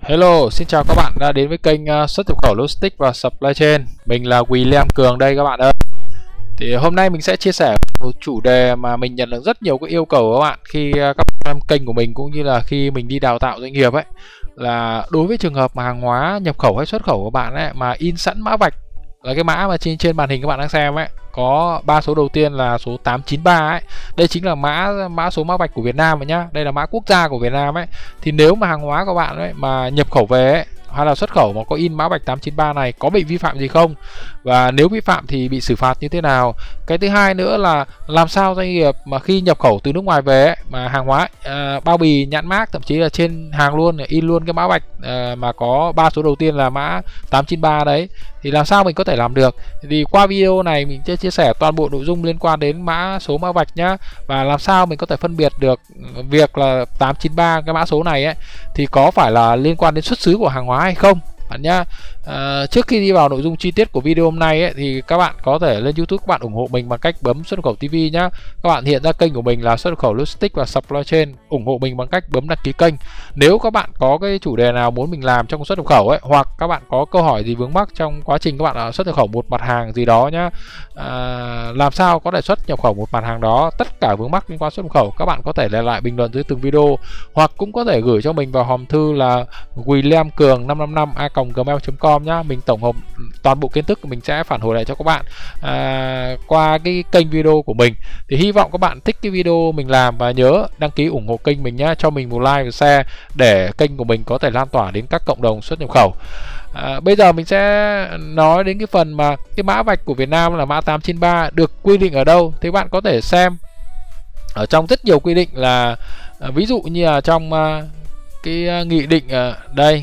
Hello, xin chào các bạn đã đến với kênh xuất nhập khẩu Logistics và Supply Chain. Mình là William Cường đây các bạn ơi. Thì hôm nay mình sẽ chia sẻ một chủ đề mà mình nhận được rất nhiều cái yêu cầu của các bạn khi các bạn xem kênh của mình cũng như là khi mình đi đào tạo doanh nghiệp ấy, là đối với trường hợp mà hàng hóa nhập khẩu hay xuất khẩu của bạn ấy mà in sẵn mã vạch là cái mã mà trên màn hình các bạn đang xem ấy, có 3 số đầu tiên là số 893 ấy. Đây chính là mã số mã vạch của Việt Nam rồi nhá. Đây là mã quốc gia của Việt Nam ấy. Thì nếu mà hàng hóa của bạn ấy mà nhập khẩu về ấy, hay là xuất khẩu mà có in mã vạch 893 này có bị vi phạm gì không? Và nếu vi phạm thì bị xử phạt như thế nào? Cái thứ hai nữa là làm sao doanh nghiệp mà khi nhập khẩu từ nước ngoài về ấy, mà hàng hóa bao bì, nhãn mác, thậm chí là trên hàng luôn in luôn cái mã vạch mà có 3 số đầu tiên là mã 893 đấy, thì làm sao mình có thể làm được? Thì qua video này mình sẽ chia sẻ toàn bộ nội dung liên quan đến số mã vạch nhá, và làm sao mình có thể phân biệt được việc là 893 cái mã số này ấy thì có phải là liên quan đến xuất xứ của hàng hóa hay không bạn nhá. Trước khi đi vào nội dung chi tiết của video hôm nay ấy, thì các bạn có thể lên YouTube các bạn ủng hộ mình bằng cách bấm xuất nhập khẩu TV nhá. Các bạn hiện ra kênh của mình là xuất nhập khẩu Logistics và Supply Chain, ủng hộ mình bằng cách bấm đăng ký kênh. Nếu các bạn có cái chủ đề nào muốn mình làm trong xuất nhập khẩu ấy, hoặc các bạn có câu hỏi gì vướng mắc trong quá trình các bạn xuất nhập khẩu một mặt hàng gì đó nhá, làm sao có thể xuất nhập khẩu một mặt hàng đó, tất cả vướng mắc liên quan xuất nhập khẩu các bạn có thể để lại bình luận dưới từng video, hoặc cũng có thể gửi cho mình vào hòm thư là William Cường 555a@gmail.com nhá. Mình tổng hợp toàn bộ kiến thức mình sẽ phản hồi lại cho các bạn qua cái kênh video của mình. Thì hy vọng các bạn thích cái video mình làm và nhớ đăng ký ủng hộ kênh mình nhá, cho mình một like và share để kênh của mình có thể lan tỏa đến các cộng đồng xuất nhập khẩu. Bây giờ mình sẽ nói đến cái phần mà cái mã vạch của Việt Nam là mã 893 được quy định ở đâu. Thì bạn có thể xem ở trong rất nhiều quy định, là ví dụ như là trong cái nghị định đây,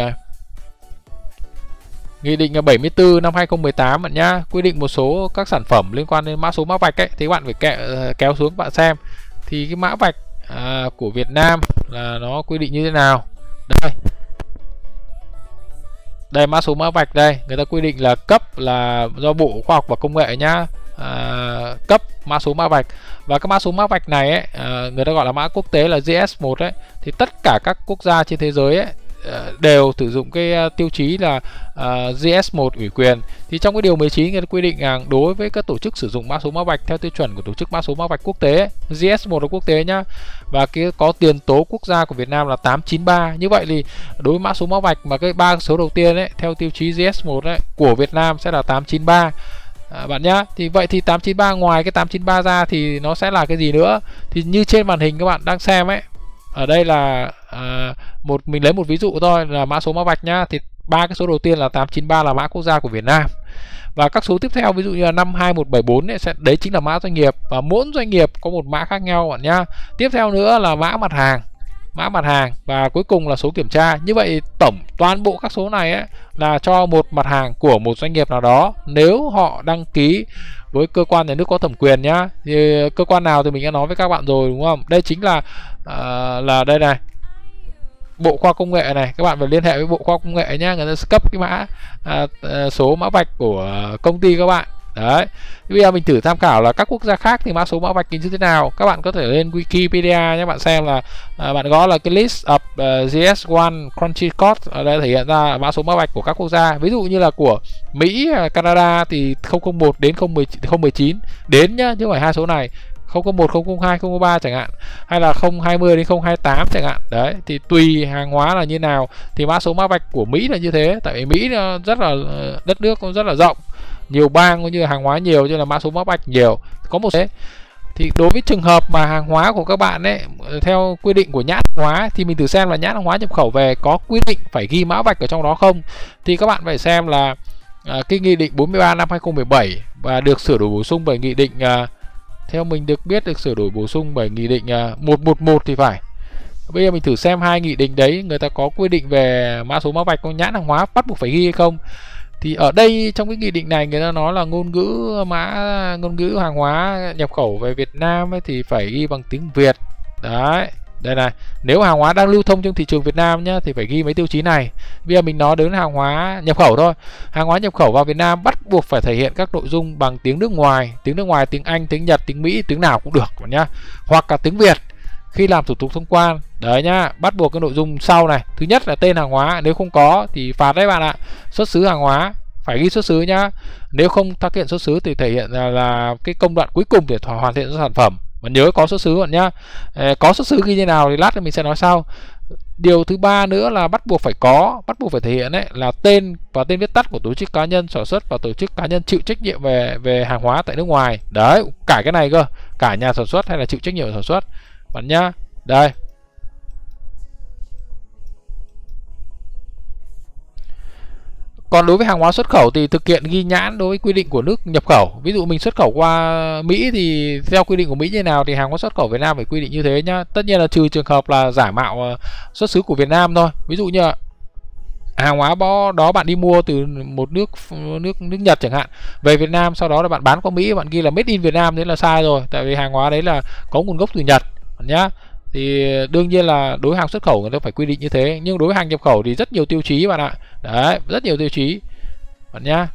Nghị định 74 năm 2018 bạn nhá, quy định một số các sản phẩm liên quan đến mã số mã vạch ấy, thì bạn phải kéo xuống bạn xem thì cái mã vạch của Việt Nam là nó quy định như thế nào. Đây mã số mã vạch đây, người ta quy định là cấp là do Bộ Khoa học và Công nghệ nhá, cấp mã số mã vạch. Và cái mã số mã vạch này ấy, người ta gọi là mã quốc tế là GS1 ấy, thì tất cả các quốc gia trên thế giới ấy đều sử dụng cái tiêu chí là GS1 ủy quyền. Thì trong cái điều 19 người ta quy định rằng đối với các tổ chức sử dụng mã số mã vạch theo tiêu chuẩn của tổ chức mã số mã vạch quốc tế ấy, GS1 là quốc tế nhá, và cái có tiền tố quốc gia của Việt Nam là 893. Như vậy thì đối với mã số mã vạch mà cái 3 số đầu tiên ấy theo tiêu chí GS1 ấy, của Việt Nam sẽ là 893 bạn nhá. Thì vậy thì 893 ngoài cái 893 ra thì nó sẽ là cái gì nữa? Thì như trên màn hình các bạn đang xem ấy, ở đây là mình lấy một ví dụ thôi là mã số mã vạch nhá, thì 3 cái số đầu tiên là 893 là mã quốc gia của Việt Nam, và các số tiếp theo ví dụ như là 52174 ấy, đấy chính là mã doanh nghiệp, và mỗi doanh nghiệp có một mã khác nhau bạn nhá. Tiếp theo nữa là mã mặt hàng, và cuối cùng là số kiểm tra. Như vậy tổng toàn bộ các số này ấy là cho một mặt hàng của một doanh nghiệp nào đó nếu họ đăng ký với cơ quan nhà nước có thẩm quyền nhá. Thì cơ quan nào thì mình đã nói với các bạn rồi đúng không? Đây chính là đây này, Bộ Khoa học Công nghệ này, các bạn phải liên hệ với Bộ Khoa học Công nghệ nhá, người ta sẽ cấp cái mã số mã vạch của công ty các bạn. Đấy. Bây giờ mình thử tham khảo là các quốc gia khác thì mã số mã vạch như thế nào. Các bạn có thể lên Wikipedia nhé, bạn xem là bạn gõ là cái list of GS1 country code, ở đây thể hiện ra mã số mã vạch của các quốc gia. Ví dụ như là của Mỹ, Canada thì 001 đến 019 đến nhá, chứ không phải hai số này, 001, 002, 003 chẳng hạn, hay là 020 đến 028 chẳng hạn. Đấy, thì tùy hàng hóa là như nào thì mã số mã vạch của Mỹ là như thế. Tại vì Mỹ nó rất là đất nước nó rất là rộng, nhiều bang cũng như hàng hóa nhiều, cho nên là mã số mã vạch nhiều. Có một thế. Thì đối với trường hợp mà hàng hóa của các bạn ấy theo quy định của nhãn hàng hóa thì mình thử xem là nhãn hàng hóa nhập khẩu về có quy định phải ghi mã vạch ở trong đó không. Thì các bạn phải xem là cái nghị định 43 năm 2017 và được sửa đổi bổ sung bởi nghị định theo mình được biết được sửa đổi bổ sung bởi nghị định 111 thì phải. Bây giờ mình thử xem hai nghị định đấy người ta có quy định về mã số mã vạch có nhãn hàng hóa bắt buộc phải ghi hay không. Thì ở đây trong cái nghị định này người ta nói là ngôn ngữ hàng hóa nhập khẩu về Việt Nam ấy thì phải ghi bằng tiếng Việt. Đấy, đây này, nếu hàng hóa đang lưu thông trong thị trường Việt Nam nhá thì phải ghi mấy tiêu chí này. Bây giờ mình nói đến hàng hóa nhập khẩu thôi. Hàng hóa nhập khẩu vào Việt Nam bắt buộc phải thể hiện các nội dung bằng tiếng nước ngoài, tiếng Anh, tiếng Nhật, tiếng Mỹ, tiếng nào cũng được nhá, hoặc cả tiếng Việt. khi làm thủ tục thông quan. Đấy nhá, bắt buộc cái nội dung sau này. Thứ nhất là tên hàng hóa, nếu không có thì phạt đấy bạn ạ. Xuất xứ hàng hóa phải ghi xuất xứ nhá. Nếu không thực hiện xuất xứ thì thể hiện là cái công đoạn cuối cùng để hoàn thiện sản phẩm. Mà nhớ có xuất xứ bạn nhá. Có xuất xứ ghi như nào thì lát mình sẽ nói sau. Điều thứ ba nữa là bắt buộc phải thể hiện đấy là tên và tên viết tắt của tổ chức cá nhân sản xuất và tổ chức cá nhân chịu trách nhiệm về hàng hóa tại nước ngoài. Đấy, cả cái này cơ, cả nhà sản xuất hay là chịu trách nhiệm sản xuất bạn nhá. Đây. Còn đối với hàng hóa xuất khẩu thì thực hiện ghi nhãn đối với quy định của nước nhập khẩu. Ví dụ mình xuất khẩu qua Mỹ thì theo quy định của Mỹ như nào thì hàng hóa xuất khẩu Việt Nam phải quy định như thế nhá. Tất nhiên là trừ trường hợp là giả mạo xuất xứ của Việt Nam thôi. Ví dụ như là hàng hóa đó bạn đi mua từ một nước Nhật chẳng hạn, về Việt Nam sau đó là bạn bán qua Mỹ, bạn ghi là made in Việt Nam, đấy là sai rồi. Tại vì hàng hóa đấy là có nguồn gốc từ Nhật nhá. Thì đương nhiên là đối với hàng xuất khẩu người ta phải quy định như thế. Nhưng đối với hàng nhập khẩu thì rất nhiều tiêu chí bạn ạ. Đấy, rất nhiều tiêu chí bạn nhá.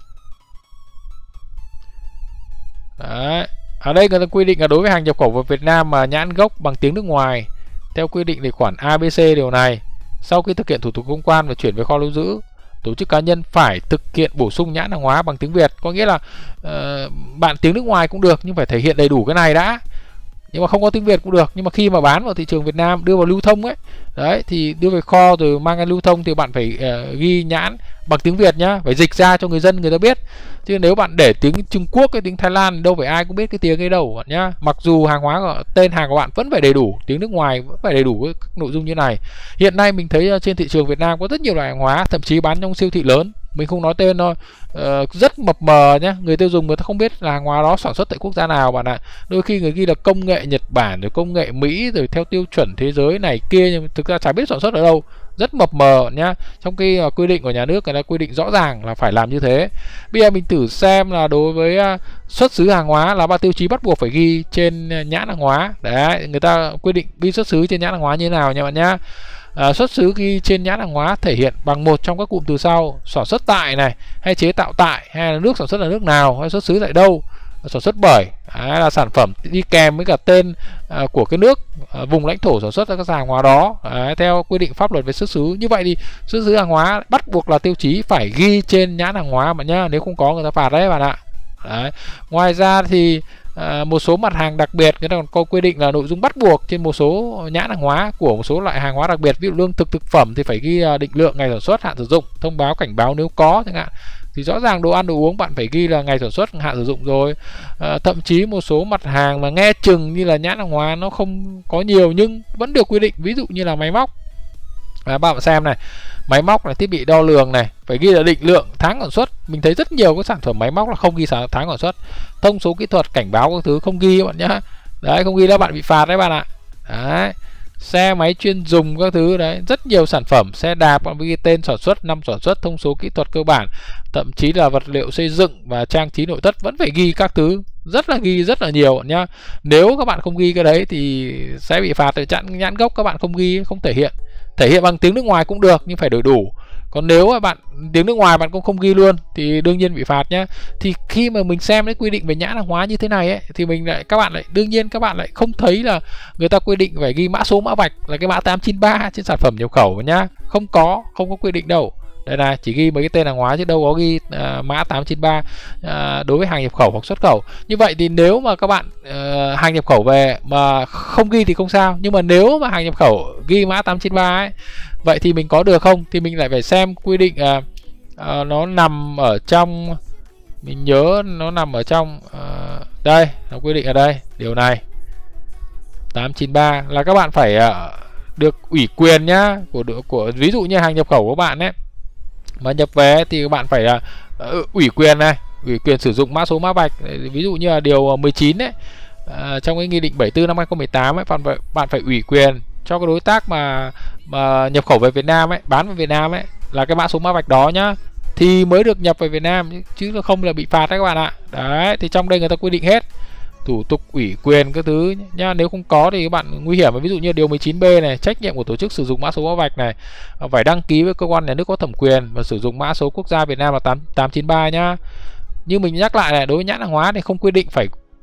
Đấy. Ở đây người ta quy định là đối với hàng nhập khẩu vào Việt Nam mà nhãn gốc bằng tiếng nước ngoài theo quy định thì khoản ABC điều này, sau khi thực hiện thủ tục thông quan và chuyển về kho lưu giữ, tổ chức cá nhân phải thực hiện bổ sung nhãn hàng hóa bằng tiếng Việt. Có nghĩa là bạn tiếng nước ngoài cũng được nhưng phải thể hiện đầy đủ cái này đã. Nhưng mà không có tiếng Việt cũng được. Nhưng mà khi mà bán vào thị trường Việt Nam, đưa vào lưu thông ấy, đấy thì đưa về kho rồi mang ra lưu thông thì bạn phải ghi nhãn bằng tiếng Việt nhá, phải dịch ra cho người dân người ta biết. Chứ nếu bạn để tiếng Trung Quốc, cái tiếng Thái Lan, đâu phải ai cũng biết cái tiếng ấy đâu bạn nhá. Mặc dù hàng hóa tên hàng của bạn vẫn phải đầy đủ, tiếng nước ngoài vẫn phải đầy đủ cái nội dung như này. Hiện nay mình thấy trên thị trường Việt Nam có rất nhiều loại hàng hóa, thậm chí bán trong siêu thị lớn, mình không nói tên thôi, rất mập mờ nhé. Người tiêu dùng người ta không biết là hàng hóa đó sản xuất tại quốc gia nào bạn ạ. Đôi khi người ghi là công nghệ Nhật Bản rồi công nghệ Mỹ rồi theo tiêu chuẩn thế giới này kia, nhưng thực ra chả biết sản xuất ở đâu, rất mập mờ nhá. Trong khi quy định của nhà nước người ta quy định rõ ràng là phải làm như thế. Bây giờ mình thử xem là đối với xuất xứ hàng hóa là 3 tiêu chí bắt buộc phải ghi trên nhãn hàng hóa. Đấy, người ta quy định ghi xuất xứ trên nhãn hàng hóa như thế nào nha bạn nhá. Xuất xứ ghi trên nhãn hàng hóa thể hiện bằng một trong các cụm từ sau: sản xuất tại này, hay chế tạo tại, hay là nước sản xuất là nước nào, hay xuất xứ tại đâu, sản xuất bởi. Đấy, là sản phẩm đi kèm với cả tên của cái nước, vùng lãnh thổ sản xuất ra các hàng hóa đó. Đấy, theo quy định pháp luật về xuất xứ. Như vậy thì xuất xứ hàng hóa bắt buộc là tiêu chí phải ghi trên nhãn hàng hóa bạn nhá. Nếu không có người ta phạt đấy bạn ạ. Đấy. Ngoài ra thì một số mặt hàng đặc biệt người ta còn có quy định là nội dung bắt buộc trên một số nhãn hàng hóa của một số loại hàng hóa đặc biệt. Ví dụ lương thực thực phẩm thì phải ghi định lượng, ngày sản xuất, hạn sử dụng, thông báo cảnh báo nếu có chẳng hạn. Thì rõ ràng đồ ăn đồ uống bạn phải ghi là ngày sản xuất, hạn sử dụng rồi. Thậm chí một số mặt hàng mà nghe chừng như là nhãn hàng hóa nó không có nhiều nhưng vẫn được quy định, ví dụ như là máy móc. Bạn xem này, máy móc là thiết bị đo lường này, phải ghi là định lượng, tháng sản xuất. Mình thấy rất nhiều các sản phẩm máy móc là không ghi tháng sản xuất. Thông số kỹ thuật, cảnh báo các thứ không ghi các bạn nhá. Đấy, không ghi là bạn bị phạt đấy bạn ạ. Đấy. Xe máy chuyên dùng các thứ đấy, rất nhiều sản phẩm. Xe đạp bạn ghi tên sản xuất, năm sản xuất, thông số kỹ thuật cơ bản, thậm chí là vật liệu xây dựng và trang trí nội thất vẫn phải ghi các thứ, ghi rất là nhiều nhá. Nếu các bạn không ghi cái đấy thì sẽ bị phạt. Để chặn nhãn gốc các bạn không ghi, không thể hiện bằng tiếng nước ngoài cũng được nhưng phải đổi đủ. Còn nếu mà bạn tiếng nước ngoài bạn cũng không ghi luôn thì đương nhiên bị phạt nhá. Thì khi mà mình xem cái quy định về nhãn hàng hóa như thế này ấy, thì các bạn lại không thấy là người ta quy định phải ghi mã số mã vạch là cái mã 893 trên sản phẩm nhập khẩu nhá. Không có quy định đâu. Đây này, chỉ ghi mấy cái tên hàng hóa chứ đâu có ghi mã 893 đối với hàng nhập khẩu hoặc xuất khẩu. Như vậy thì nếu mà các bạn hàng nhập khẩu về mà không ghi thì không sao. Nhưng mà nếu mà hàng nhập khẩu ghi mã 893 ấy, vậy thì mình có được không? Thì mình lại phải xem quy định nó nằm ở trong, mình nhớ nó nằm ở trong đây, nó quy định ở đây, điều này 893 là các bạn phải được ủy quyền nhá, của ví dụ như hàng nhập khẩu của bạn ấy mà nhập về thì các bạn phải ủy quyền này, ủy quyền sử dụng mã số mã vạch. Ví dụ như là điều 19 ấy, trong cái nghị định 74 năm 2018 ấy, bạn phải ủy quyền cho cái đối tác mà nhập khẩu về Việt Nam ấy, bán về Việt Nam ấy, là cái mã số mã vạch đó nhá, thì mới được nhập về Việt Nam, chứ không là bị phạt đấy các bạn ạ. Đấy, thì trong đây người ta quy định hết thủ tục ủy quyền các thứ nhá. Nếu không có thì các bạn nguy hiểm. Ví dụ như điều 19B này, trách nhiệm của tổ chức sử dụng mã số mã vạch này phải đăng ký với cơ quan nhà nước có thẩm quyền và sử dụng mã số quốc gia Việt Nam là 893 nhá. Như mình nhắc lại này, đối với nhãn hàng hóa thì không quy định phải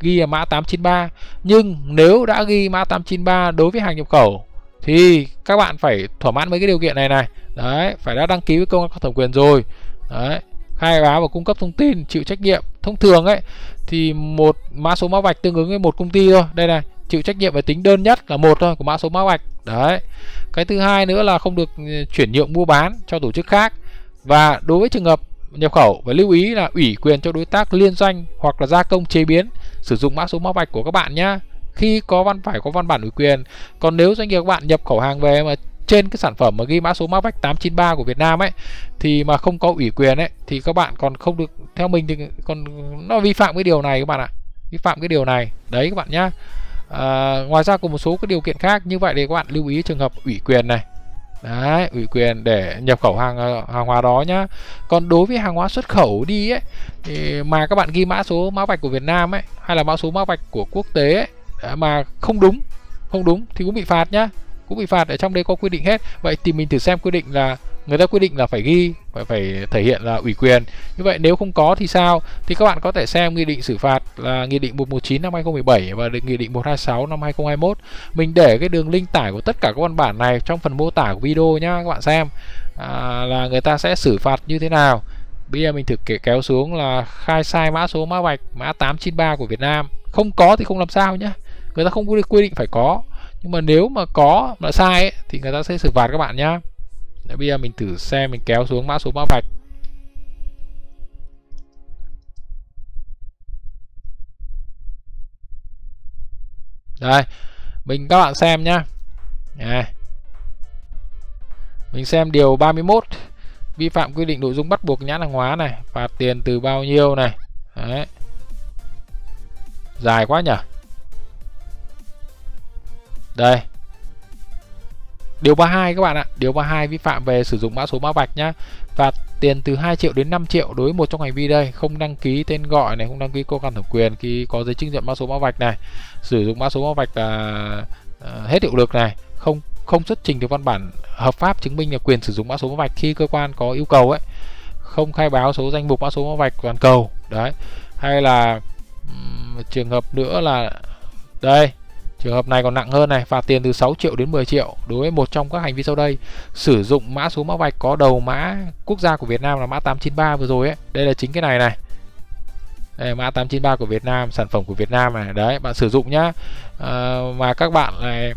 ghi là mã 893. Nhưng nếu đã ghi mã 893 đối với hàng nhập khẩu thì các bạn phải thỏa mãn mấy cái điều kiện này này. Đấy, phải đã đăng ký với cơ quan có thẩm quyền rồi. Đấy, khai báo và cung cấp thông tin, chịu trách nhiệm. Thông thường ấy thì một mã số mã vạch tương ứng với một công ty thôi. Đây này, chịu trách nhiệm về tính đơn nhất là một thôi của mã số mã vạch. Đấy. Cái thứ hai nữa là không được chuyển nhượng mua bán cho tổ chức khác. Và đối với trường hợp nhập khẩu phải lưu ý là ủy quyền cho đối tác liên doanh hoặc là gia công chế biến sử dụng mã số mã vạch của các bạn nhá. Khi có phải có văn bản ủy quyền. Còn nếu doanh nghiệp các bạn nhập khẩu hàng về mà trên cái sản phẩm mà ghi mã số mã vạch 893 của Việt Nam ấy thì mà không có ủy quyền ấy thì các bạn còn không được, theo mình thì còn nó vi phạm cái điều này các bạn ạ. Vi phạm cái điều này. Đấy các bạn nhá. Ngoài ra còn một số cái điều kiện khác, như vậy thì các bạn lưu ý trường hợp ủy quyền này. Đấy, ủy quyền để nhập khẩu hàng hóa đó nhá. Còn đối với hàng hóa xuất khẩu đi ấy thì mà các bạn ghi mã số mã vạch của Việt Nam ấy hay là mã số mã vạch của quốc tế ấy, mà không đúng thì cũng bị phạt nhá. Cũng bị phạt, ở trong đây có quy định hết. Vậy thì mình thử xem quy định là người ta quy định là phải ghi, phải thể hiện là ủy quyền. Như vậy nếu không có thì sao? Thì các bạn có thể xem nghị định xử phạt là nghị định 119 năm 2017 và nghị định 126 năm 2021. Mình để cái đường link tải của tất cả các văn bản này trong phần mô tả của video nhá, các bạn xem là người ta sẽ xử phạt như thế nào. Bây giờ mình thử kéo xuống là khai sai mã số mã vạch mã 893 của Việt Nam. Không có thì không làm sao nhá. Người ta không quy định phải có. Nhưng mà nếu mà có mà sai ấy, thì người ta sẽ xử phạt các bạn nhá. Đấy, bây giờ mình thử xem, mình kéo xuống mã số mã vạch. Đây, các bạn xem nhá. Đây. Mình xem điều 31, vi phạm quy định nội dung bắt buộc nhãn hàng hóa này, phạt tiền từ bao nhiêu này. Đấy. Dài quá nhỉ. Đây. Điều 32 các bạn ạ. Điều 32 vi phạm về sử dụng mã số mã vạch nhá. Phạt tiền từ 2 triệu đến 5 triệu đối với một trong hành vi đây: không đăng ký tên gọi này, không đăng ký cơ quan thẩm quyền khi có giấy chứng nhận mã số mã vạch này, sử dụng mã số mã vạch là hết hiệu lực này, không xuất trình được văn bản hợp pháp chứng minh là quyền sử dụng mã số mã vạch khi cơ quan có yêu cầu ấy, không khai báo số danh mục mã số mã vạch toàn cầu. Đấy. Hay là trường hợp nữa là đây, trường hợp này còn nặng hơn này, phạt tiền từ 6 triệu đến 10 triệu đối với một trong các hành vi sau đây: sử dụng mã số mã vạch có đầu mã quốc gia của Việt Nam là mã 893 vừa rồi ấy. Đây là chính cái này này. Đây, mã 893 của Việt Nam, sản phẩm của Việt Nam này. Đấy, bạn sử dụng nhá. Mà các bạn này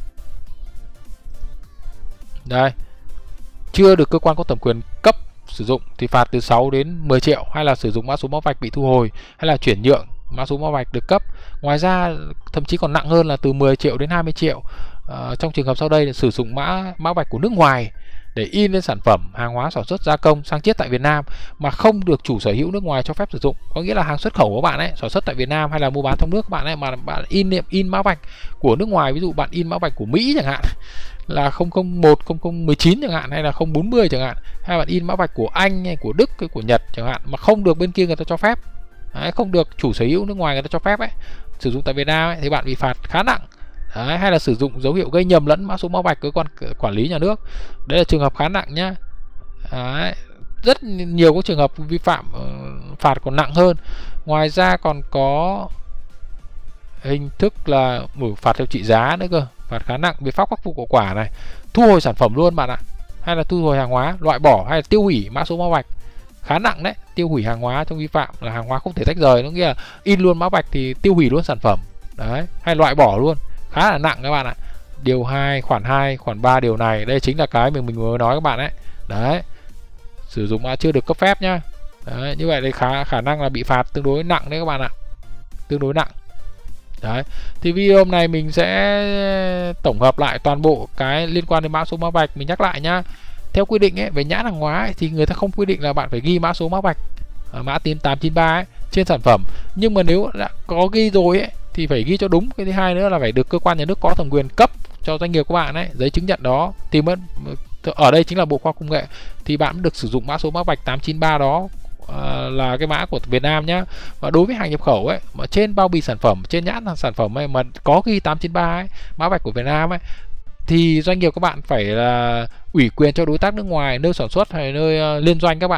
đây chưa được cơ quan có thẩm quyền cấp sử dụng thì phạt từ 6 đến 10 triệu, hay là sử dụng mã số mã vạch bị thu hồi, hay là chuyển nhượng mã số mã vạch được cấp. Ngoài ra thậm chí còn nặng hơn là từ 10 triệu đến 20 triệu trong trường hợp sau đây là sử dụng mã vạch của nước ngoài để in lên sản phẩm hàng hóa sản xuất gia công sang chiết tại Việt Nam mà không được chủ sở hữu nước ngoài cho phép sử dụng. Có nghĩa là hàng xuất khẩu của bạn ấy, sản xuất tại Việt Nam hay là mua bán trong nước các bạn ấy, mà bạn in mã vạch của nước ngoài, ví dụ bạn in mã vạch của Mỹ chẳng hạn là 001, 0019 chẳng hạn, hay là 040 chẳng hạn, hay bạn in mã vạch của Anh hay của Đức hay của Nhật chẳng hạn mà không được bên kia người ta cho phép. Đấy, không được chủ sở hữu nước ngoài người ta cho phép ấy, sử dụng tại Việt Nam ấy, thì bạn bị phạt khá nặng. Đấy, hay là sử dụng dấu hiệu gây nhầm lẫn mã số mã vạch cơ quan quản lý nhà nước, đấy là trường hợp khá nặng nhá. Đấy, rất nhiều các trường hợp vi phạm phạt còn nặng hơn. Ngoài ra còn có hình thức là phạt theo trị giá nữa cơ, phạt khá nặng. Biện pháp khắc phục hậu quả này: thu hồi sản phẩm luôn bạn ạ, hay là thu hồi hàng hóa, loại bỏ hay là tiêu hủy mã số mã vạch. Khá nặng đấy, tiêu hủy hàng hóa trong vi phạm là hàng hóa không thể tách rời, nó nghĩa là in luôn mã vạch thì tiêu hủy luôn sản phẩm. Đấy, hay loại bỏ luôn, khá là nặng các bạn ạ. Điều 2, khoản 2, khoản 3 điều này, đây chính là cái mình vừa nói các bạn đấy. Đấy, sử dụng mã chưa được cấp phép nhá. Đấy, như vậy thì khả năng là bị phạt tương đối nặng đấy các bạn ạ, tương đối nặng. Đấy, thì video hôm nay mình sẽ tổng hợp lại toàn bộ cái liên quan đến mã số mã vạch. Mình nhắc lại nhá, theo quy định ấy, về nhãn hàng hóa ấy, thì người ta không quy định là bạn phải ghi mã số mã vạch mã 893 ấy, trên sản phẩm. Nhưng mà nếu đã có ghi rồi ấy, thì phải ghi cho đúng. Cái thứ hai nữa là phải được cơ quan nhà nước có thẩm quyền cấp cho doanh nghiệp của bạn ấy giấy chứng nhận đó, thì mới ở đây chính là Bộ Khoa học Công nghệ, thì bạn mới được sử dụng mã số mã vạch 893 đó là cái mã của Việt Nam nhá. Và đối với hàng nhập khẩu ấy, mà trên bao bì sản phẩm, trên nhãn sản phẩm ấy mà có ghi 893 ấy, mã vạch của Việt Nam ấy, thì doanh nghiệp các bạn phải là ủy quyền cho đối tác nước ngoài, nơi sản xuất hay nơi liên doanh các bạn ấy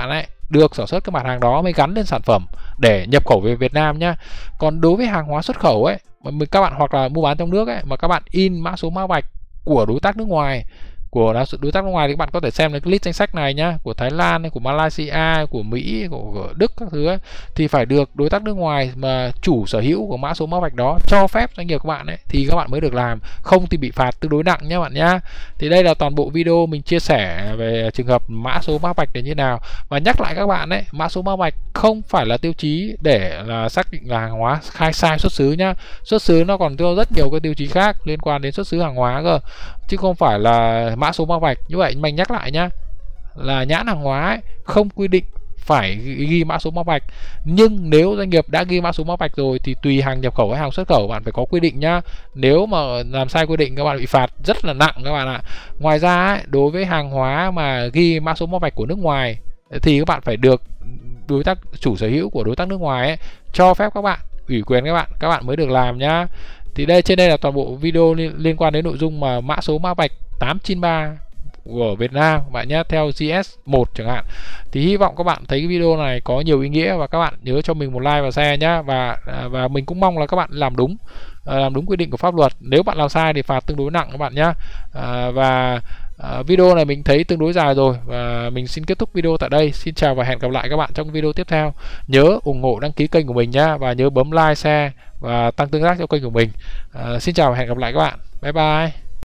được sản xuất cái mặt hàng đó mới gắn lên sản phẩm để nhập khẩu về Việt Nam nhá. Còn đối với hàng hóa xuất khẩu ấy, mà các bạn hoặc là mua bán trong nước ấy, mà các bạn in mã số mã vạch của đối tác nước ngoài, đối tác nước ngoài thì các bạn có thể xem cái list danh sách này nhá, của Thái Lan, của Malaysia, của Mỹ, của Đức các thứ ấy, thì phải được đối tác nước ngoài mà chủ sở hữu của mã số mã vạch đó cho phép doanh nghiệp các bạn ấy thì các bạn mới được làm, không thì bị phạt tương đối nặng nhá bạn nhá. Thì đây là toàn bộ video mình chia sẻ về trường hợp mã số mã vạch là như thế nào. Và nhắc lại các bạn ấy, mã số mã vạch không phải là tiêu chí để là xác định là hàng hóa khai sai xuất xứ nhá. Xuất xứ nó còn có rất nhiều cái tiêu chí khác liên quan đến xuất xứ hàng hóa cơ, chứ không phải là mã số mã vạch. Như vậy mình nhắc lại nhá, là nhãn hàng hóa ấy, không quy định phải ghi mã số mã vạch, nhưng nếu doanh nghiệp đã ghi mã số mã vạch rồi thì tùy hàng nhập khẩu hay hàng xuất khẩu bạn phải có quy định nhá. Nếu mà làm sai quy định các bạn bị phạt rất là nặng các bạn ạ. Ngoài ra ấy, đối với hàng hóa mà ghi mã số mã vạch của nước ngoài thì các bạn phải được đối tác chủ sở hữu của đối tác nước ngoài ấy cho phép các bạn, ủy quyền các bạn mới được làm nhá. Thì trên đây là toàn bộ video liên quan đến nội dung mà mã số mã vạch 893 của Việt Nam bạn nhé, theo GS1 chẳng hạn. Thì hy vọng các bạn thấy cái video này có nhiều ý nghĩa và các bạn nhớ cho mình một like và share nhá. Và mình cũng mong là các bạn làm đúng quy định của pháp luật. Nếu bạn làm sai thì phạt tương đối nặng các bạn nhé. Video này mình thấy tương đối dài rồi và mình xin kết thúc video tại đây. Xin chào và hẹn gặp lại các bạn trong video tiếp theo. Nhớ ủng hộ đăng ký kênh của mình nhá, và nhớ bấm like, share và tăng tương tác cho kênh của mình. Xin chào và hẹn gặp lại các bạn. Bye bye.